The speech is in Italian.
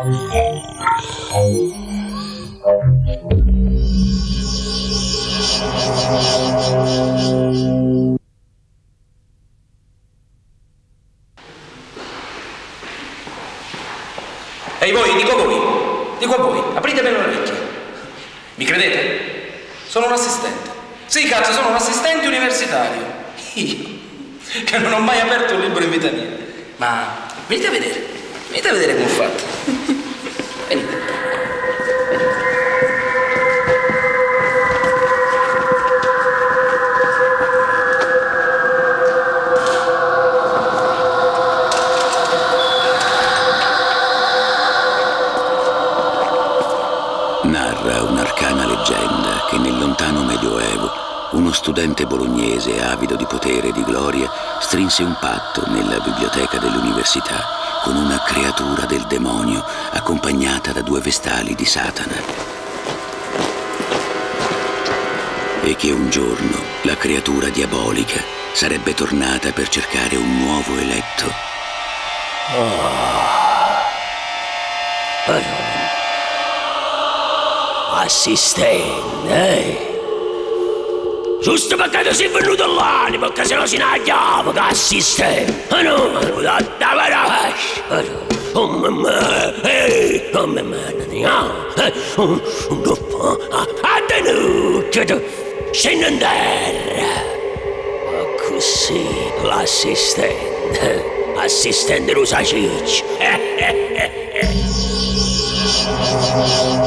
Ehi voi, dico a voi, aprite bene le orecchie. Mi credete? Sono un assistente. Sì, cazzo, sono un assistente universitario. Io, che non ho mai aperto un libro in vita mia. Ma venite a vedere come ho fatto. Venite. Narra un'arcana leggenda che nel lontano Medioevo uno studente bolognese avido di potere e di gloria strinse un patto nella biblioteca dell'università con una creatura del demonio accompagnata da 2 vestali di Satana. E che un giorno la creatura diabolica sarebbe tornata per cercare un nuovo eletto. Assistente, giusto perché sei venuto all'anima, perché se no si nagliava che assistente. No, oh mamma, oh mamma, scendo in terra. Così l'assistente lo sa ciccio.